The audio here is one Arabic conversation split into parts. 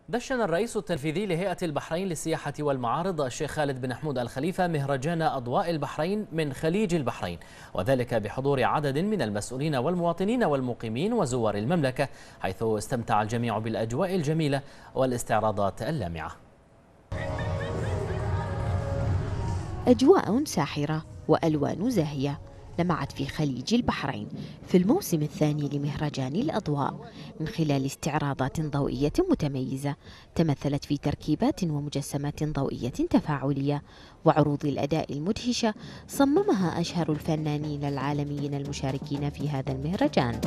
دشن الرئيس التنفيذي لهيئة البحرين للسياحة والمعارض الشيخ خالد بن حمود الخليفة مهرجان أضواء البحرين من خليج البحرين، وذلك بحضور عدد من المسؤولين والمواطنين والمقيمين وزوار المملكة، حيث استمتع الجميع بالأجواء الجميلة والاستعراضات اللامعة. أجواء ساحرة وألوان زاهية لمعت في خليج البحرين في الموسم الثاني لمهرجان الأضواء من خلال استعراضات ضوئية متميزة تمثلت في تركيبات ومجسمات ضوئية تفاعلية وعروض الأداء المدهشة صممها أشهر الفنانين العالميين المشاركين في هذا المهرجان.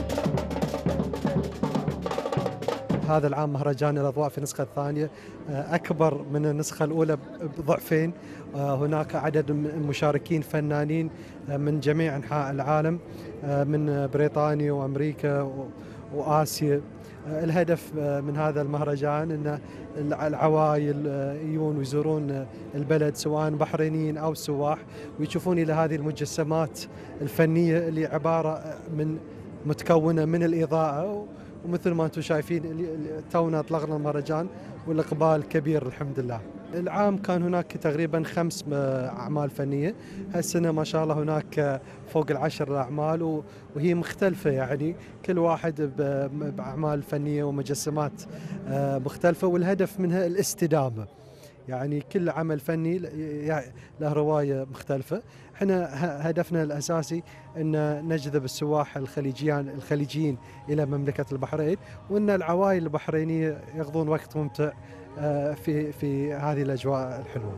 هذا العام مهرجان الأضواء في النسخة الثانية أكبر من النسخة الأولى بضعفين. هناك عدد من المشاركين فنانين من جميع أنحاء العالم، من بريطانيا وأمريكا وآسيا. الهدف من هذا المهرجان أن العوائل يجون ويزورون البلد سواء بحرينيين أو سواح، ويشوفون إلى هذه المجسمات الفنية اللي عبارة من متكونة من الإضاءة. ومثل ما انتم شايفين تونا اطلقنا المهرجان والاقبال كبير الحمد لله. العام كان هناك تقريبا 5 اعمال فنيه، هالسنه ما شاء الله هناك فوق 10 اعمال وهي مختلفه، يعني كل واحد باعمال فنيه ومجسمات مختلفه، والهدف منها الاستدامه. يعني كل عمل فني له رواية مختلفة. احنا هدفنا الأساسي أن نجذب السواح الخليجيين إلى مملكة البحرين، وأن العوائل البحرينية يقضون وقت ممتع في هذه الأجواء الحلوة.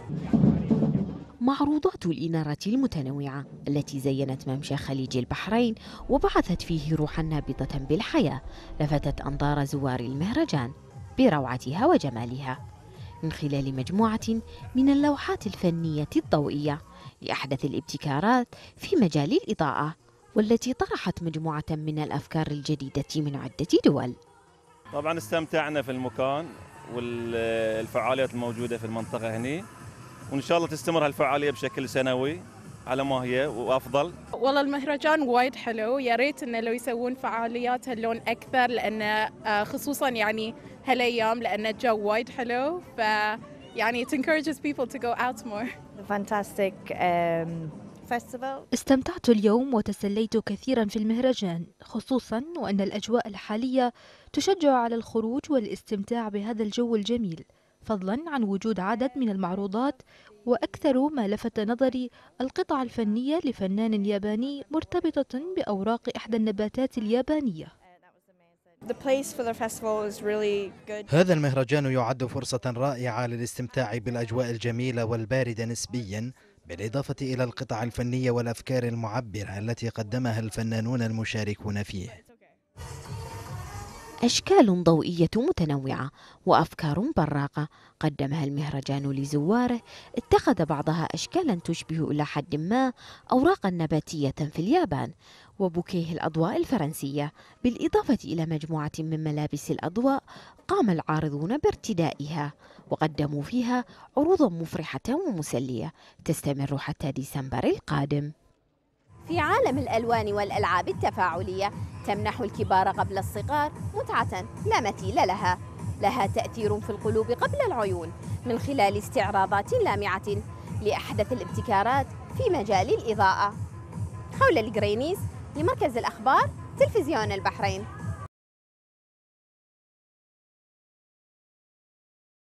معروضات الإنارة المتنوعة التي زينت ممشى خليج البحرين وبعثت فيه روحا نابضة بالحياة لفتت أنظار زوار المهرجان بروعتها وجمالها من خلال مجموعة من اللوحات الفنية الضوئية لأحدث الابتكارات في مجال الإضاءة، والتي طرحت مجموعة من الأفكار الجديدة من عدة دول. طبعا استمتعنا في المكان والفعاليات الموجودة في المنطقة هنا، وإن شاء الله تستمر هالفعالية بشكل سنوي على ما هي وأفضل. والله المهرجان وايد حلو، يا ريت إنه لو يسوون فعاليات هاللون أكثر، لأن خصوصا يعني هالأيام لأن الجو وايد حلو، ف يعني it encourages people to go out more. Fantastic festival. استمتعت اليوم وتسليت كثيرا في المهرجان، خصوصا وأن الأجواء الحالية تشجع على الخروج والاستمتاع بهذا الجو الجميل، فضلا عن وجود عدد من المعروضات، وأكثر ما لفت نظري القطع الفنية لفنان ياباني مرتبطة بأوراق إحدى النباتات اليابانية. هذا المهرجان يعد فرصة رائعة للاستمتاع بالأجواء الجميلة والباردة نسبيا، بالإضافة إلى القطع الفنية والأفكار المعبرة التي قدمها الفنانون المشاركون فيه. أشكال ضوئية متنوعة وأفكار براقة قدمها المهرجان لزواره، اتخذ بعضها أشكالا تشبه إلى حد ما أوراقا نباتية في اليابان وبوكيه الأضواء الفرنسية، بالإضافة إلى مجموعة من ملابس الأضواء قام العارضون بارتدائها وقدموا فيها عروضا مفرحة ومسلية تستمر حتى ديسمبر القادم. في عالم الألوان والألعاب التفاعلية تمنح الكبار قبل الصغار متعة لا مثيل لها تأثير في القلوب قبل العيون من خلال استعراضات لامعة لأحدث الابتكارات في مجال الإضاءة. خولة القرينيس لمركز الأخبار تلفزيون البحرين.